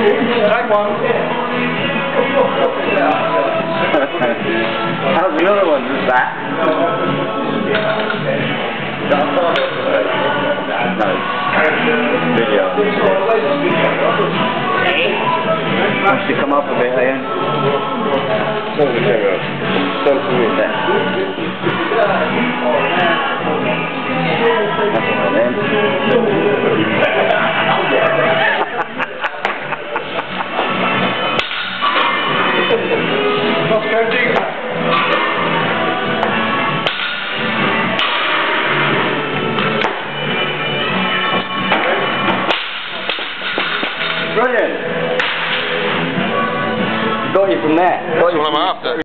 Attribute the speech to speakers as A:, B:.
A: How's the other one? Is that? No. Video. Wants to come up a bit, Ian?
B: Turn the camera. Turn to me.